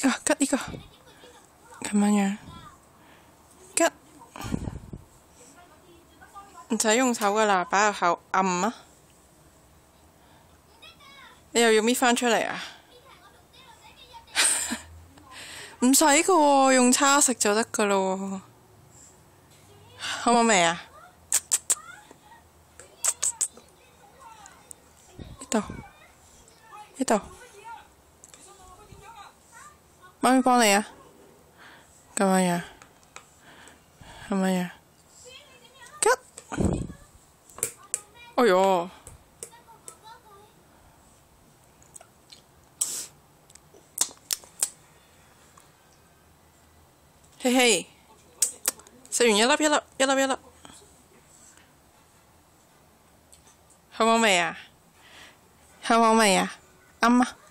吉呢個，咁樣樣，吉，唔使用手噶啦，擺入口揞啊！你又要搣返出嚟啊？唔使噶喎，用叉食就得噶咯喎，好唔好味啊？呢度，媽咪幫你啊，咁樣樣，咁樣樣，吉，哎唷，嘿嘿，食完一粒，好唔好味啊？好唔好味啊？啱啊！